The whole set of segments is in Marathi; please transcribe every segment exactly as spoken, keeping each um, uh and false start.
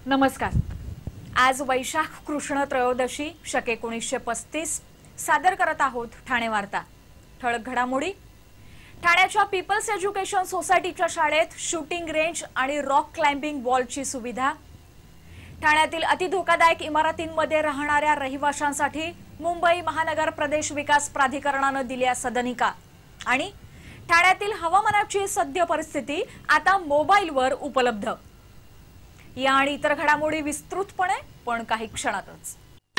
नमस्कार। आज वैशाख कृष्ण त्रयोदशी शके एकोणीसशे पस्तीस सादर करत आहोत ठाणे वार्ता। ठळक घडामोडी। ठाण्याच्या पीपल्स एज्युकेशन सोसायटीच्या शाळेत शूटिंग रेंज आणि रॉक क्लाइम्बिंग वॉलची सुविधा। ठाण्यातील अतिधोकादायक इमारतींमध्ये राहणाऱ्या रहिवाशांसाठी मुंबई महानगर प्रदेश विकास प्राधिकरणाने दिल्या सदनिका। आणि ठाण्यातील हवामानाची सद्य परिस्थिती आता मोबाईलवर उपलब्ध। या आणि इतर घडामोडी विस्तृतपणे पण काही क्षणातच।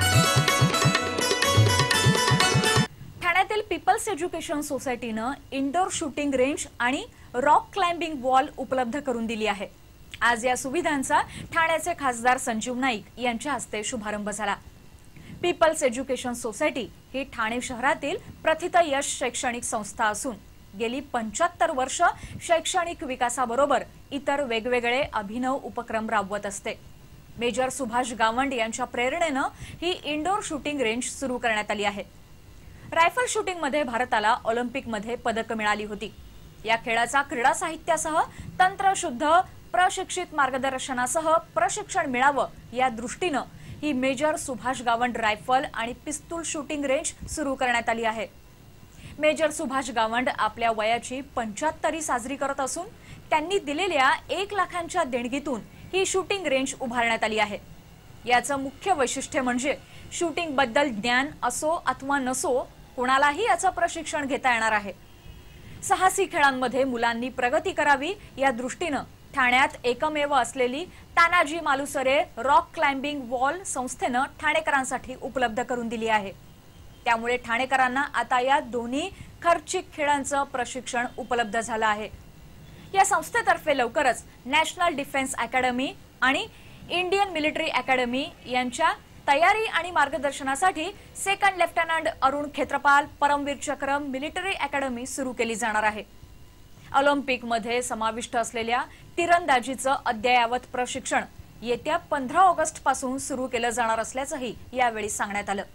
ठाण्यातील पीपल्स एज्युकेशन सोसायटीने इंडोर शूटिंग रेंज आणि रॉक क्लाइम्बिंग वॉल उपलब्ध करून दिली आहे। आज या सुविधांचा ठाण्याचे खासदार संजीव नाईक यांच्या हस्ते शुभारंभ झाला। पीपल्स एज्युकेशन सोसायटी ही ठाणे शहरातील प्रथितयश शैक्षणिक संस्था असून गेली पंच्याहत्तर वर्ष शैक्षणिक विकासाबरोबर इतर वेगवेगळे अभिनव उपक्रम राबवत असते। मेजर सुभाष गावंड यांच्या प्रेरणेने ही इंडोर शूटिंग रेंज सुरू करण्यात आली आहे। रायफल शूटिंग मध्ये भारताला ऑलिम्पिक मध्ये पदक मिळाली होती। या खेळाचा क्रीडा साहित्यासह तंत्रशुद्ध प्रशिक्षित मार्गदर्शनासह प्रशिक्षण मिळावं या दृष्टीने ही मेजर सुभाष गावंड रायफल आणि पिस्तूल शूटिंग रेंज सुरू करण्यात आली आहे। मेजर सुभाष गावंड आपल्या वयाची पंच्याहत्तरी साजरी करत असून त्यांनी दिलेल्या एक लाखांच्या देणगीतून ही शूटिंग रेंज उभारण्यात आली आहे। याचं मुख्य वैशिष्ट्य म्हणजे शूटिंग बद्दल ज्ञान असो अथवा नसो कोणालाही याचं प्रशिक्षण घेता येणार आहे। साहसी खेळांमध्ये मुलांनी प्रगती करावी या दृष्टीने ठाण्यात एकमेव असलेली Tanaji Malusare rock climbing wall संस्थेने ठाणेकरांसाठी उपलब्ध करून दिली आहे। त्यामुळे ठाणेकरांना आता या दोन्ही खर्चिक खेळांचं प्रशिक्षण उपलब्ध झालं आहे। या संस्थेतर्फे लवकरच नॅशनल डिफेन्स अकॅडमी आणि इंडियन मिलिटरी अकॅडमी यांच्या तयारी आणि मार्गदर्शनासाठी सेकंड लेफ्टनंट अरुण खेत्रपाल परमवीर चक्र मिलिटरी अकॅडमी सुरू केली जाणार आहे। ऑलिम्पिक मध्ये समाविष्ट असलेल्या तिरंदाजीचं अद्ययावत प्रशिक्षण येत्या पंधरा ऑगस्ट पासून सुरू केलं जाणार असल्याचंही यावेळी सांगण्यात आलं।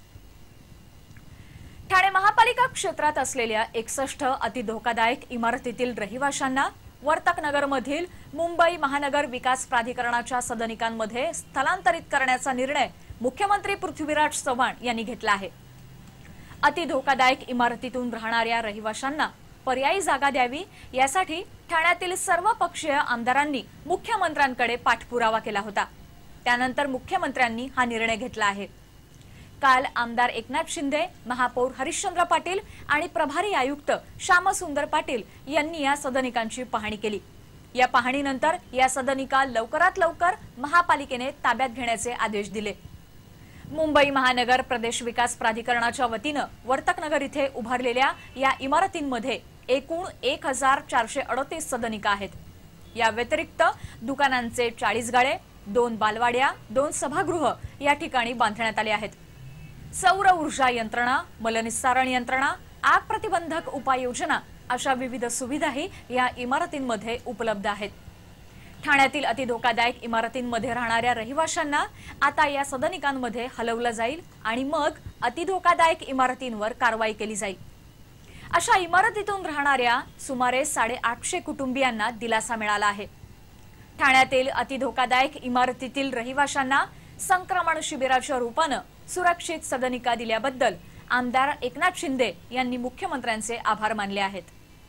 ठाणे महापालिका क्षेत्रात असलेल्या एकसष्ट अतिधोकादायक इमारतीतील रहिवाशांना वर्तकनगरमधील मुंबई महानगर विकास प्राधिकरणाच्या सदनिकांमध्ये स्थलांतरित करण्याचा निर्णय मुख्यमंत्री पृथ्वीराज चव्हाण यांनी घेतला आहे। अतिधोकादायक इमारतीतून राहणाऱ्या रहिवाशांना पर्यायी जागा द्यावी यासाठी ठाण्यातील सर्व पक्षीय आमदारांनी मुख्यमंत्र्यांकडे पाठपुरावा केला होता। त्यानंतर मुख्यमंत्र्यांनी हा निर्णय घेतला आहे। काल आमदार एकनाथ शिंदे, महापौर हरिश्चंद्र पाटील आणि प्रभारी आयुक्त श्यामसुंदर पाटील यांनी या सदनिकांची पाहणी केली। या पाहणीनंतर या सदनिका लवकरात लवकर महापालिकेने ताब्यात घेण्याचे आदेश दिले। मुंबई महानगर प्रदेश विकास प्राधिकरणाच्या वतीने वर्तकनगर इथे उभारलेल्या या इमारतींमध्ये एकूण एक हजार चारशे अडतीस सदनिका आहेत। या व्यतिरिक्त दुकानांचे चाळीस गाळे, दोन बालवाड्या, दोन सभागृह या ठिकाणी बांधण्यात आले आहेत। सौर ऊर्जा यंत्रणा, मलनिस्सारण यंत्रणा, आग प्रतिबंधक उपाययोजना अशा विविध सुविधाही या इमारतींमध्ये उपलब्ध आहेत। ठाण्यातील अतिधोकादायक इमारतींमध्ये राहणाऱ्या रहिवाशांना आता या सदनिकांमध्ये हलवलं जाईल आणि मग अतिधोकादायक इमारतींवर कारवाई केली जाईल। अशा इमारतीतून राहणाऱ्या सुमारे साडेआठशे कुटुंबियांना दिलासा मिळाला आहे। ठाण्यातील अतिधोकादायक इमारतीतील रहिवाशांना संक्रमण शिबिराच्या रूपाने सुरक्षित सदनिका दिल्याबद्दल आमदार एकनाथ शिंदे यांनी मुख्यमंत्र्यांचे आभार मानले आहेत।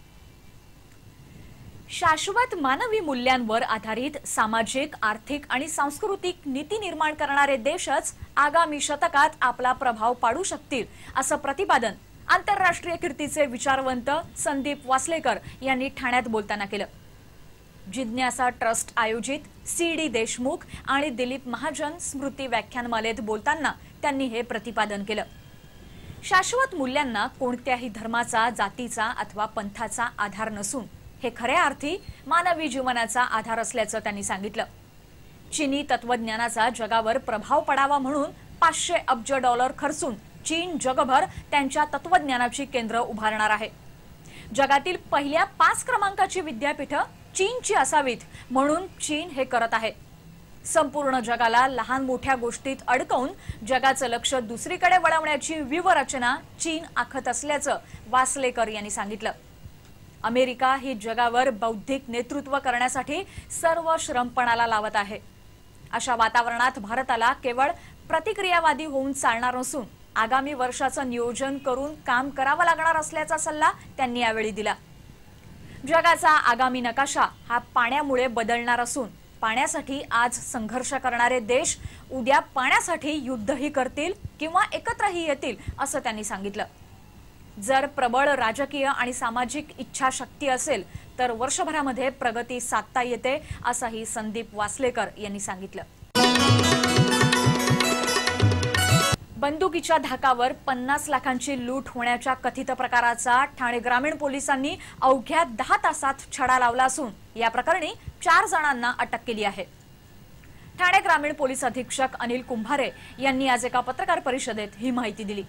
शाश्वत मानवी मूल्यांवर आधारित सामाजिक, आर्थिक आणि सांस्कृतिक नीती निर्माण करणारे देशच आगामी शतकात आपला प्रभाव पाडू शकतील असं प्रतिपादन आंतरराष्ट्रीय कीर्तीचे विचारवंत संदीप वासलेकर यांनी ठाण्यात बोलताना केलं। जिज्ञासा ट्रस्ट आयोजित सी डी देशमुख आणि दिलीप महाजन स्मृती व्याख्यानमालेत बोलताना त्यांनी हे प्रतिपादन केलं। शाश्वत मूल्यांना कोणत्याही धर्माचा, जातीचा अथवा पंथाचा आधार नसून हे खऱ्या अर्थी मानवी जीवनाचा आधार असल्याचं त्यांनी सांगितलं। चीनी तत्वज्ञानाचा जगावर प्रभाव पडावा म्हणून पाचशे अब्ज डॉलर खर्चून चीन जगभर त्यांच्या तत्वज्ञानाची केंद्र उभारणार आहे। जगातील पहिल्या पाच क्रमांकाची विद्यापीठं चीनची असावीत म्हणून चीन हे करत आहे। संपूर्ण जगाला लहान मोठ्या गोष्टीत अडकवून जगाचं लक्ष दुसरीकडे वळवण्याची व्यूहरचना चीन आखत असल्याचं वासलेकर यांनी सांगितलं। अमेरिका ही जगावर बौद्धिक नेतृत्व करण्यासाठी सर्व श्रमपणाला लावत आहे। अशा वातावरणात भारताला केवळ प्रतिक्रियावादी होऊन चालणार नसून आगामी वर्षाचं नियोजन करून काम करावं लागणार असल्याचा सल्ला त्यांनी यावेळी दिला। जगाचा आगामी नकाशा हा पाण्यामुळे बदलणार असून पाण्यासाठी आज संघर्ष करणारे देश उद्या पाण्यासाठी युद्धही करतील किंवा एकत्रही येतील असं त्यांनी सांगितलं। जर प्रबळ राजकीय आणि सामाजिक इच्छाशक्ती असेल तर वर्षभरामध्ये प्रगती साधता येते असंही संदीप वासलेकर यांनी सांगितलं। बंदुकीच्या धाकावर पन्नास लाखांची लूट होण्याच्या कथित प्रकाराचा ठाणे ग्रामीण पोलिसांनी अवघ्या दहा तासात छडा लावला असून या प्रकरणी चार जणांना अटक केली आहे। ठाणे ग्रामीण पोलीस अधीक्षक अनिल कुंभारे यांनी आज एका पत्रकार परिषदेत ही माहिती दिली।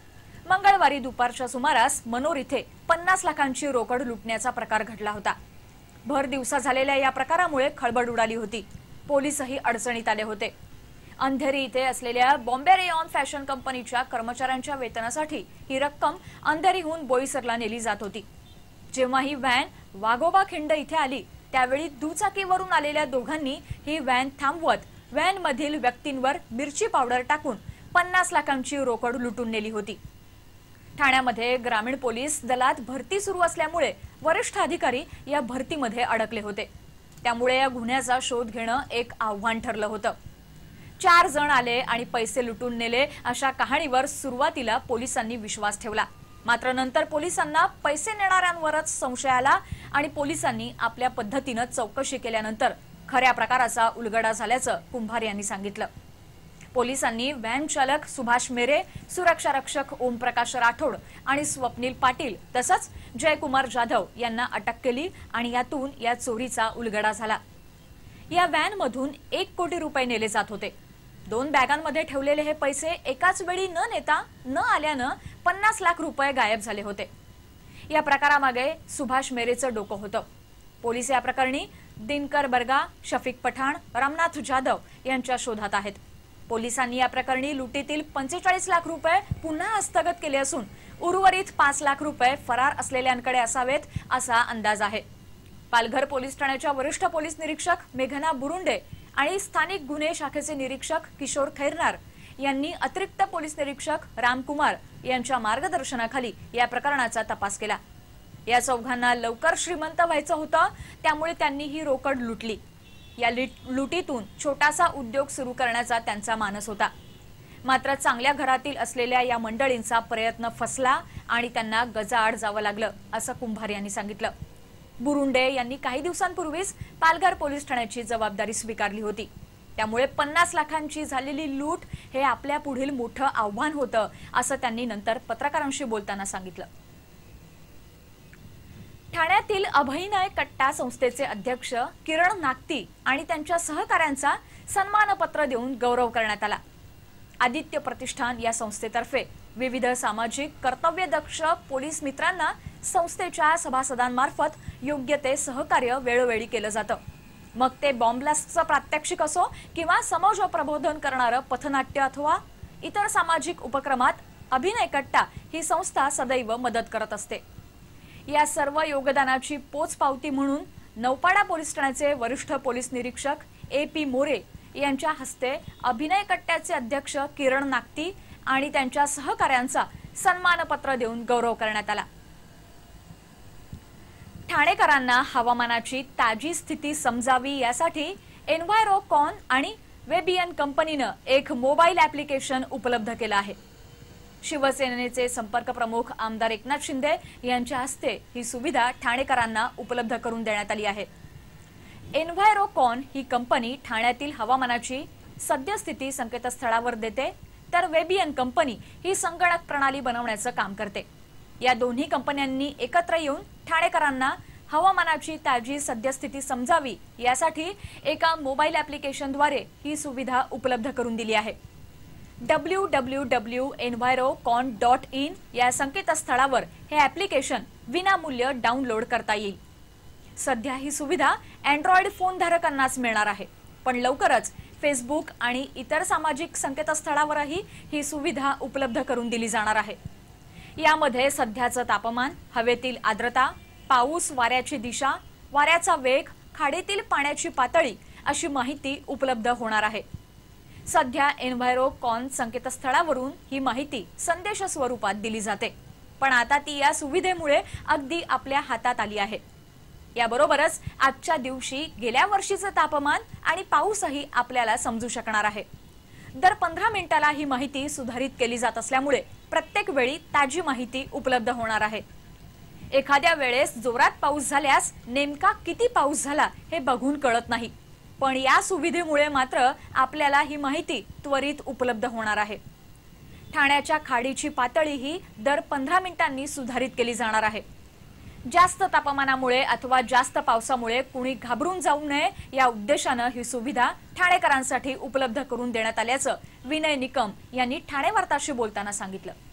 मंगळवारी दुपारच्या सुमारास मनोर इथे पन्नास लाखांची रोकड लुटण्याचा प्रकार घडला होता। भर दिवसा झालेल्या या प्रकारामुळे खळबळ उडाली होती। पोलीसही अडचणीत आले होते। अंधेरी इथे असलेल्या बॉम्बे रेयॉन फॅशन कंपनीच्या कर्मचाऱ्यांच्या वेतनासाठी ही रक्कम अंधेरीहून बोईसरला नेली जात होती। जेव्हा ही व्हॅन वाघोबा खिंड इथे आली त्यावेळी दुचाकीवरून आलेल्या दोघांनी ही व्हॅन थांबवत व्हॅन मधील व्यक्तींवर मिरची पावडर टाकून पन्नास लाखांची रोकड लुटून नेली होती। ठाण्यामध्ये ग्रामीण पोलीस दलात भरती सुरू असल्यामुळे वरिष्ठ अधिकारी या भरतीमध्ये अडकले होते। त्यामुळे या गुन्ह्याचा शोध घेणं एक आव्हान ठरलं होतं। चार जण आले आणि पैसे लुटून नेले अशा कहाणीवर सुरुवातीला पोलिसांनी विश्वास ठेवला, मात्र नंतर पोलिसांना पैसे नेणाऱ्यांवरच संशय आला आणि पोलिसांनी आपल्या पद्धतीने चौकशी केल्यानंतर खऱ्या प्रकाराचा उलगडा झाल्याचं कुंभार यांनी सांगितलं। पोलिसांनी व्हॅन चालक सुभाष मेरे, सुरक्षा रक्षक ओमप्रकाश राठोड आणि स्वप्नील पाटील तसंच जयकुमार जाधव यांना अटक केली आणि यातून या चोरीचा उलगडा झाला। या व्हॅन मधून एक कोटी रुपये नेले जात होते। दोन बॅगांमध्ये ठेवलेले हे पैसे एकाच वेळी न नेता न आल्यानं पन्नास लाख रुपये गायब झाले होते। या प्रकारामागे सुभाष मेरेचं डोकं होतं। पोलीस या प्रकरणी दिनकर बर्गा, शफीक पठाण, रामनाथ जाधव यांच्या शोधात आहेत। पोलिसांनी या प्रकरणी लुटीतील पंचेचाळीस लाख रुपये पुन्हा हस्तगत केले असून उर्वरित पाच लाख रुपये फरार असलेल्यांकडे असावेत असा अंदाज आहे। पालघर पोलीस ठाण्याच्या वरिष्ठ पोलीस निरीक्षक मेघना बुरुंडे आणि स्थानिक गुन्हे शाखेचे निरीक्षक किशोर खैरनार यांनी अतिरिक्त पोलीस निरीक्षक रामकुमार यांच्या मार्गदर्शनाखाली या प्रकरणाचा तपास केला। या चौघांना लवकर श्रीमंत व्हायचं होतं, त्यामुळे त्यांनी ही रोकड लुटली। या लुटीतून छोटासा उद्योग सुरू करण्याचा त्यांचा मानस होता, मात्र चांगल्या घरातील असलेल्या या मंडळींचा प्रयत्न फसला आणि त्यांना गजाआड जावं लागलं असं कुंभार यांनी सांगितलं। बुरुंडे यांनी काही दिवसांपूर्वीच पालघर पोलीस ठाण्याची जबाबदारी स्वीकारली होती, त्यामुळे पन्नास लाखांची झालेली लूट हे आपल्या पुढील मोठं आव्हान होतं असं त्यांनी नंतर पत्रकारांशी बोलताना सांगितलं। ठाण्यातील अभयनय कट्टा संस्थेचे अध्यक्ष किरण नागती आणि त्यांच्या सहकाऱ्यांचा सन्मानपत्र देऊन गौरव करण्यात आला। आदित्य प्रतिष्ठान या संस्थेतर्फे विविध सामाजिक कर्तव्यदक्ष पोलीस मित्रांना संस्थेच्या सभासदांमार्फत योग्य ते सहकार्य वेळोवेळी केलं जातं। मग ते बॉम्बलास्टचं प्रात्यक्षिक असो किंवा समाज प्रबोधन करणारं पथनाट्य अथवा इतर सामाजिक उपक्रमात अभिनय कट्टा ही संस्था सदैव मदत करत असते। या सर्व योगदानाची पोचपावती म्हणून नौपाडा पोलीस ठाण्याचे वरिष्ठ पोलीस निरीक्षक ए पी मोरे यांच्या हस्ते अभिनय कट्ट्याचे अध्यक्ष किरण नागती आणि त्यांच्या सहकाऱ्यांचा सन्मानपत्र देऊन गौरव करण्यात आला। ठाणेकरांना हवामानाची ताजी स्थिती समजावी यासाठी एन्व्हायरोकॉन आणि वेबियन कंपनीनं एक मोबाईल ऍप्लिकेशन उपलब्ध केलं आहे। शिवसेनेचे संपर्क प्रमुख आमदार एकनाथ शिंदे यांच्या हस्ते ही सुविधा ठाणेकरांना उपलब्ध करून देण्यात आली आहे। एन्व्हायरोकॉन ही कंपनी ठाण्यातील हवामानाची सद्यस्थिती संकेतस्थळावर देते, तर वेबियन कंपनी ही संगणक प्रणाली बनवण्याचं काम करते। या दोन्ही कंपन्यांनी एकत्र येऊन ठाणेकरांना हवामानाची ताजी सद्यस्थिती समजावी यासाठी एका मोबाईल ऍप्लिकेशनद्वारे ही सुविधा उपलब्ध करून दिली आहे। W W W dot envirocon dot in या संकेतस्थळावर हे ऍप्लिकेशन विनामूल्य डाउनलोड करता येईल। सध्या ही सुविधा अँड्रॉइड फोन धारकांनाच मिळणार आहे, पण लवकरच फेसबुक आणि इतर सामाजिक संकेतस्थळावरही ही सुविधा उपलब्ध करून दिली जाणार आहे। यामध्ये सध्याचं तापमान, हवेतील आर्द्रता, पाऊस वाऱ्याची दिशा, वाऱ्याचा वेग, खाडीतील पाण्याची पातळी अशी माहिती उपलब्ध होणार आहे। सध्या एन्व्हायरोकॉन संकेतस्थळावरून ही माहिती संदेश स्वरूपात दिली जाते, पण आता ती या सुविधेमुळे अगदी आपल्या हातात आली आहे। याबरोबरच आजच्या दिवशी गेल्या वर्षीचे तापमान आणि पाऊसही आपल्याला समजू शकणार आहे। दर पंधरा मिनिटाला ही माहिती सुधारित केली जात असल्यामुळे प्रत्येक वेळी ताजी माहिती उपलब्ध होणार आहे। एखाद्या वेळेस जोरात पाऊस झाल्यास नेमका किती पाऊस झाला हे बघून कळत नाही, पण या सुविधेमुळे मात्र आपल्याला ही माहिती त्वरित उपलब्ध होणार आहे। ठाण्याच्या खाडीची पातळीही दर पंधरा मिनिटांनी सुधारित केली जाणार आहे। जास्त तापमानामुळे अथवा जास्त पावसामुळे कुणी घाबरून जाऊ नये या उद्देशाने ही सुविधा ठाणेकरांसाठी उपलब्ध करून देण्यात आल्याचं विनय निकम यांनी ठाणे वार्ताशी बोलताना सांगितलं।